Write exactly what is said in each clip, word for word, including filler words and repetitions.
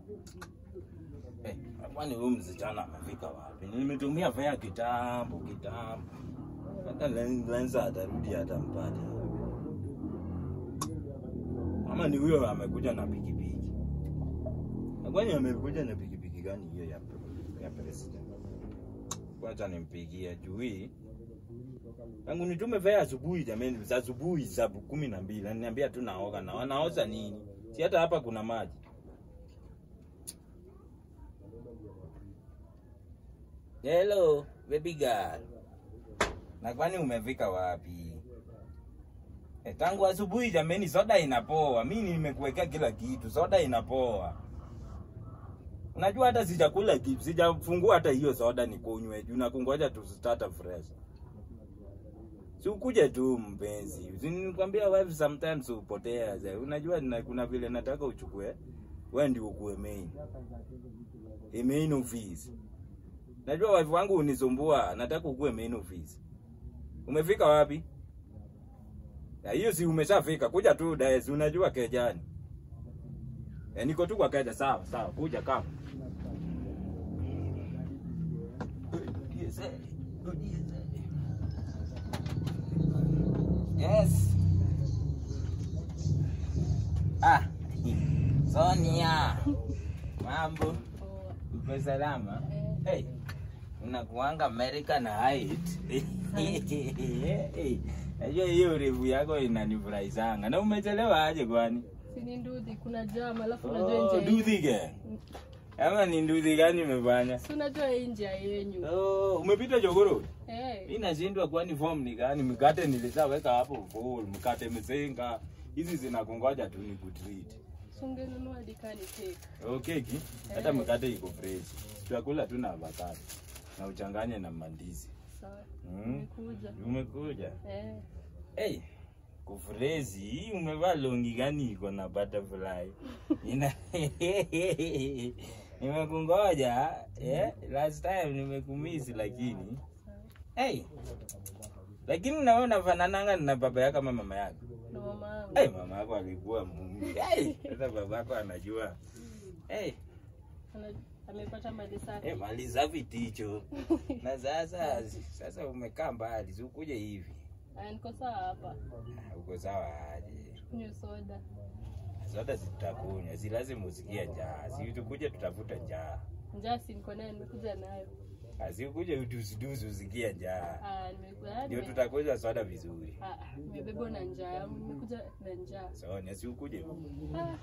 Eh, kwani huyu msichana amefika wapi? Nimetumia fare kitambo kitambo. Hata lenza atarudi hata mpate. Mama ni huyo amekuja na pikipiki. Kwani amekuja na pikipiki gani hiyo ya ya president? Kwanza nimpigie juu hii. Tangu nitume fare asubuhi jamani, za asubuhi saa kumi na mbili. Ananiambia tu naoga na wanaoza nini? Si hata hapa kuna maji. Hello, baby girl. Na kwani umefika wapi? E, tangu asubuhi jamani soda inapoa. Mimi nimekuwekea kila kitu, soda inapoa. Unajua hata sijakula kitu, sijafungua hata hiyo soda nikunywe. Unakungoja tu start fresh. Si ukuje tu mpenzi. Usinikwambia wife sometimes upotea. Unajua kuna vile nataka uchukue. Wewe ndio ukue main. E main office. Najua wife wangu unisumbua, nataka ukue main office. Umefika wapi? Ya hiyo si umeshafika, kuja tu daes, unajua kejani. Eh, niko tu kwa keja, sawa, sawa, kuja kama. Yes. Yes. Ah. Sonia. Mambo. Uko salama? Hey. Unakuanga America na height. Najua hiyo revu yako inanifurahisanga. Na umechelewa aje kwani? Si ni nduthi, kuna jam alafu unajua nje. Oh, nduthi gani? Ama ni nduthi gani umefanya? Si unajua nje yenyu. Oh, umepita Jogoro? Eh. Mimi nashindwa kwani form ni gani? Mkate nilishaweka hapo full, mkate mzenga. Hizi zinakungoja tu nikutreat. Sungenunua dikani cake. Okay, ki? Hata mkate iko fresh. Tutakula tu na avocado. Na uchanganye na mandizi. Sawa. Mm. Umekuja. Umekuja. Eh. Hey, kufrezi, umevaa longi gani iko na butterfly? Ina nimekungoja, eh? Last time nimekumisi lakini. Hey. Lakini naona fanananga na baba yako kama mama yako. Na mama yangu. Hey, mama yako alikuwa Mungu. Hey, sasa baba yako anajua. Hey. Amepata mali safi. Eh, mali safi ticho. Na sasa sasa umekaa mbali, si ukuje hivi. Ah, niko sawa hapa. Uko sawa aje? Kunywa soda. Soda zitakunywa, si lazima usikie njaa. Si tukuje tutafuta njaa. Njaa si niko nayo, nimekuja nayo. Asi ukuje utusidusu usikie njaa. Ah, nimekuja. Ndio tutakunywa soda vizuri. Ah, nimebebwa na njaa. Nimekuja na njaa. Sawa, so, si ukuje huku. Ah.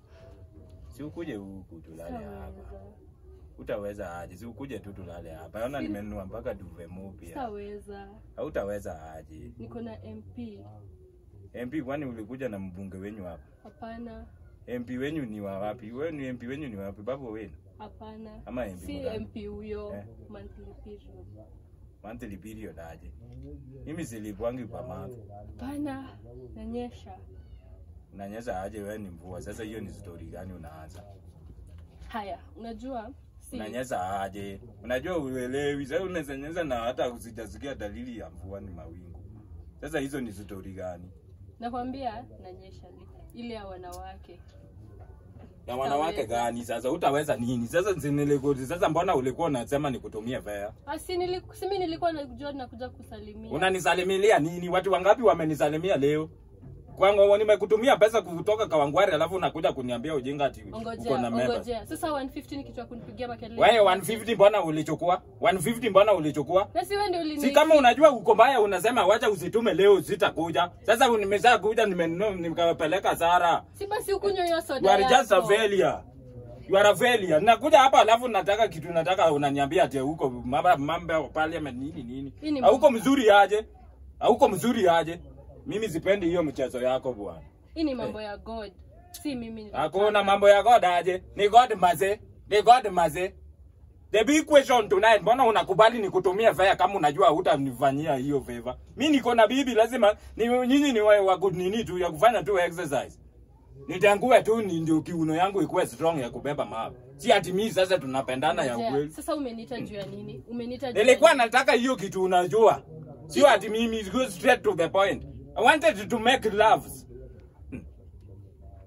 Si ukuje huku tulale hapa. Utaweza aje? Si ukuje tu tulale hapa. Naona nimenunua mpaka duve mpya. Sitaweza. Hautaweza aje? Niko na M P. M P kwani ulikuja na mbunge wenyu hapa? Hapana. M P wenyu ni wa wapi? Wewe ni M P wenyu ni wapi? Babu wenu? Hapana. Ama M P si mgani? M P huyo, eh? Monthly period. Monthly period aje? Mimi silipwangi kwa month. Hapana, nanyesha. Unanyesha aje wewe ni mvua? Sasa hiyo ni story gani unaanza? Haya, unajua si unanyesha aje? Unajua uelewi. Sasa unanyesha na hata usijasikia dalili ya mvua ni mawingu. Sasa hizo ni story gani? Nakwambia nanyesha ile ya wanawake. Ya wanawake gani? Sasa utaweza nini? Sasa nilikuwa sasa mbona ulikuwa unasema nikutumie fare? Ah, si nilikuwa mimi nilikuwa najua nakuja kusalimia. Unanisalimilia nini? Watu wangapi wamenisalimia leo? Kwangu nimekutumia pesa kutoka Kawangware alafu unakuja kuniambia ujinga ati uko na members. Ngojea. Sasa one fifty ni kitu ya kunipigia makelele. Wewe one fifty mbona ulichukua? one fifty mbona ulichukua? Na si wewe ndio ulini. Si kama unajua uko mbaya unasema wacha usitume leo sitakuja. Sasa nimesha kuja nimekapeleka Sara. Si basi ukunywe hiyo soda. You are just a failure. You are a failure. Nakuja hapa alafu nataka kitu nataka unaniambia ati huko mambo mambo ya parliament nini nini. Hauko mzuri aje? Hauko mzuri aje? Mimi sipendi hiyo mchezo yako bwana. Hii ni mambo ya God. Si mimi. Hakuna mambo ya God aje. Ni God maze. Ni God maze. The big question tonight, mbona unakubali nikutumia fare kama unajua hutanifanyia hiyo favor? Mimi niko na bibi lazima ni nyinyi ni wa good nini tu ya kufanya tu exercise. Nitangue tu ndio kiuno yangu ikuwe strong ya kubeba mawe. Si ati mimi sasa tunapendana ya kweli. Sasa umeniita juu ya nini? Umeniita juu. Nilikuwa nataka hiyo kitu unajua. Sio ati mimi go straight to the point. I wanted to make loves.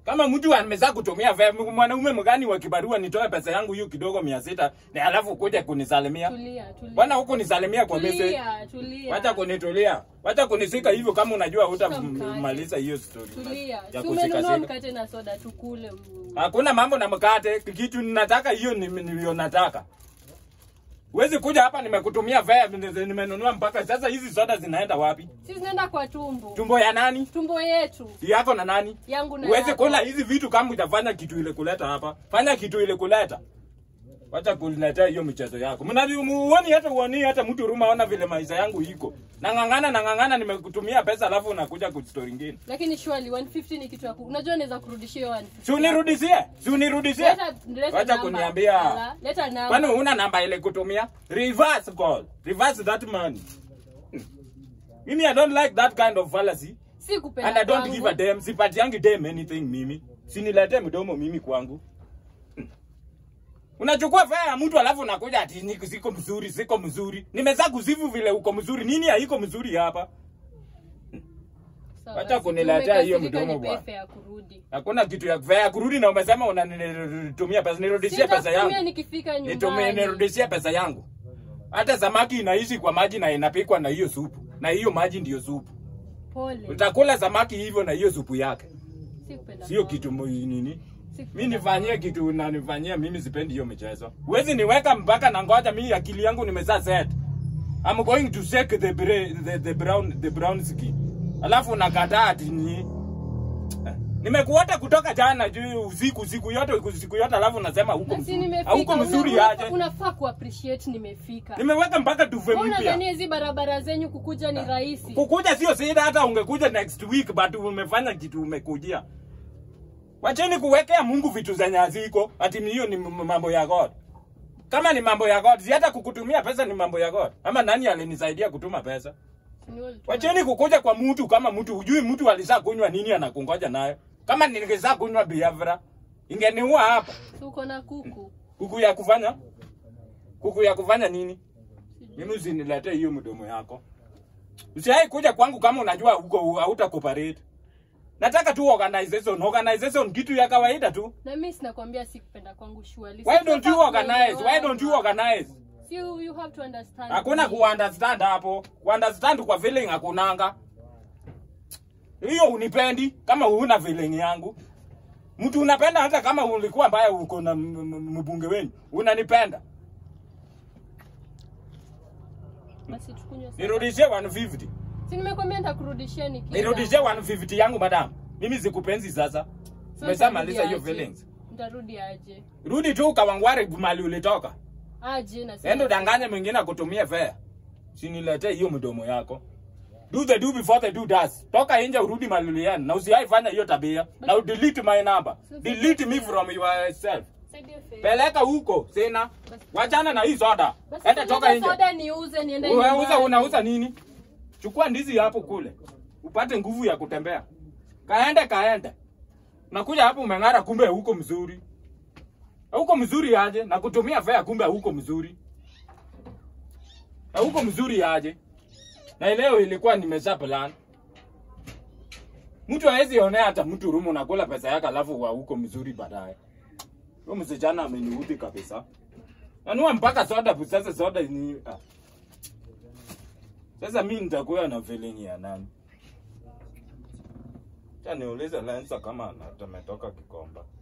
Kama mtu amezaa kutumia fea, mwanaume mgani wa kibarua nitoe pesa yangu hiyo kidogo mia sita na alafu kuja kunisalimia? Tulia, tulia. Bwana huko nisalimia kwa message. Tulia, tulia. Wacha kunitulia. Wacha kunisika hivyo kama unajua hutamaliza hiyo story. Tulia. Tumenunua mkate na soda tukule. Hakuna mambo na mkate, kitu ninataka hiyo nilio nataka. Uwezi kuja hapa nimekutumia fare nimenunua mpaka sasa hizi soda zinaenda wapi? Sisi zinaenda kwa tumbo. Tumbo ya nani? Tumbo yetu. Yako na nani? Yangu na Uwezi kula hizi vitu kama utafanya kitu ile kuleta hapa. Fanya kitu ile kuleta. Wacha kuniletea hiyo michezo yako. Mnamuoni hata uoni hata mtu huruma ona vile maisha yangu iko. Nangangana nangangana nimekutumia pesa alafu unakuja ku story nyingine. Lakini surely one fifty ni kitu ya ku. Unajua naweza kurudishia one fifty. Si unirudishie? Si unirudishie? Wacha kuniambia. Leta namba. Kwani una namba ile kutumia? Reverse call. Reverse that money. Mimi I don't like that kind of fallacy. Si kupenda. And I don't give a damn. Sipati yangu damn anything mimi. Sinilete mdomo mimi kwangu. Unachukua fare ya mtu alafu unakuja ati niko siko mzuri, siko mzuri. Nimezaa kusifu vile uko mzuri. Nini haiko mzuri hapa? Wacha kuniletea hiyo mdomo bwana. Hakuna kitu ya fare ya kurudi na umesema unanitumia pesa, nirudishie pesa yangu. Mimi nikifika nyumbani. Nitumie nirudishie pesa yangu. Hata samaki inaishi kwa maji na inapikwa na hiyo supu. Na hiyo maji ndiyo supu. Pole. Utakula samaki hivyo na hiyo supu yake. Sikupenda. Sio kitu nini? Mimi nifanyie kitu unanifanyia mimi sipendi hiyo michezo. Huwezi niweka mpaka na ngoja mimi akili yangu nimeza set. I'm going to shake the the, the brown the brown skin. Alafu nakataa ati ni nimekuota kutoka jana juu usiku usiku yote usiku yote alafu unasema huko mzuri. Huko mzuri aje. Unafaa ku appreciate nimefika. Nimeweka mpaka tuve mpya. Unadhani hizi barabara zenyu kukuja ni rahisi? Kukuja sio shida hata ungekuja next week but umefanya kitu umekujia. Wacheni kuwekea Mungu vitu zenye haziko, ati hiyo ni mambo ya God. Kama ni mambo ya God, si hata kukutumia pesa ni mambo ya God. Ama nani alinisaidia kutuma pesa? Wacheni kukuja kwa mtu kama mtu hujui mtu alizaa kunywa nini anakungoja nayo. Kama ningezaa kunywa Biafra, ingeniua hapa. Uko na kuku. Kuku ya kufanya? Kuku ya kufanya nini? Mimi usiniletee hiyo mdomo yako. Usihai kuja kwangu kama unajua uko hauta cooperate. Nataka tu organization, organization kitu ya kawaida tu. Na mimi sinakwambia sikupenda kwangu surely. Why don't you organize? Why don't you organize? You you have to understand. Hakuna ku understand hapo. Ku understand kwa feeling hakunanga. Hiyo unipendi kama huna feeling yangu. Mtu unapenda hata kama ulikuwa mbaya uko na mbunge wenu. Unanipenda. Basi tukunywe. Nirudishie one fifty. Si nimekwambia nitakurudishia nikija. Nirudishie one fifty yangu madam. Mimi sikupenzi sasa. Umeshamaliza hiyo feelings. Nitarudi aje? Rudi tu kawangware mali ulitoka. Aje na sasa. Endo danganya mwingine akutumie fare. Siniletee hiyo mdomo yako. Do the do before the do does. Toka nje urudi mali uliani na usihaifanya hiyo tabia. Na delete my number. Delete me from yourself. Peleka huko sina. Wachana na hii soda. Enda toka nje. Soda niuze niende nyumbani. Unauza unauza nini? Chukua ndizi hapo kule. Upate nguvu ya kutembea. Kaende kaende. Nakuja hapo umeng'ara kumbe huko mzuri. Huko mzuri aje na kutumia fare kumbe huko mzuri. Na huko mzuri aje. Na leo ilikuwa nimesha plan. Mtu hawezi onea hata mtu rumu na kula pesa yake alafu wa huko mzuri baadaye. Huyo msijana ameniudhi kabisa. Nanua mpaka soda sasa soda ni ah. Sasa mimi nitakuwa na feeling ya nani? Cha niulize Lensa kama atametoka Kikomba.